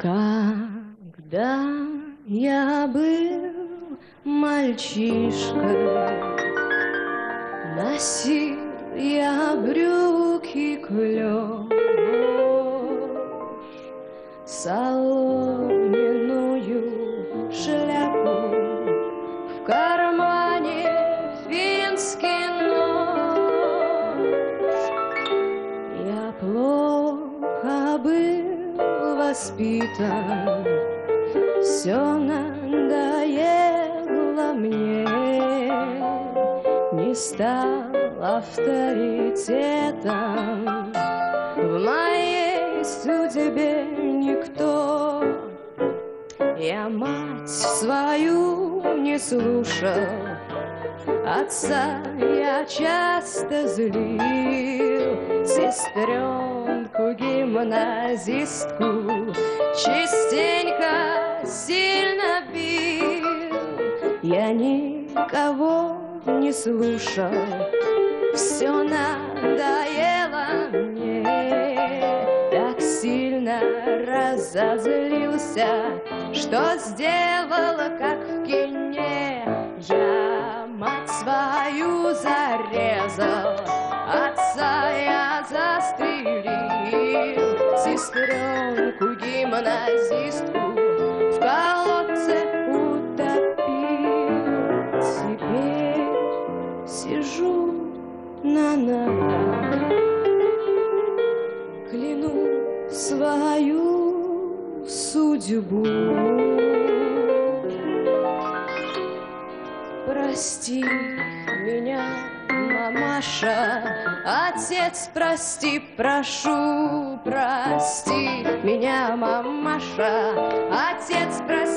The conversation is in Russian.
Когда я был мальчишкой, носил я брюки клёв, соломенную шляпу, в кармане финский нож. Я плохо был воспитан, все надоело мне, не стал авторитетом в моей судьбе никто. Я мать свою не слушал, отца я часто злил, сестренку-гимназистку частенько сильно бил. Я никого не слушал, все надоело мне, так сильно разозлился, что сделала, как в кине. Я мать свою зарезал, отца я застрелил, сестренку-гимназистку в колодце утопил. Теперь сижу на ногах, кляну свою судьбу. Прости меня, мамаша, отец, прости, прошу, прости меня, мамаша, отец, прости.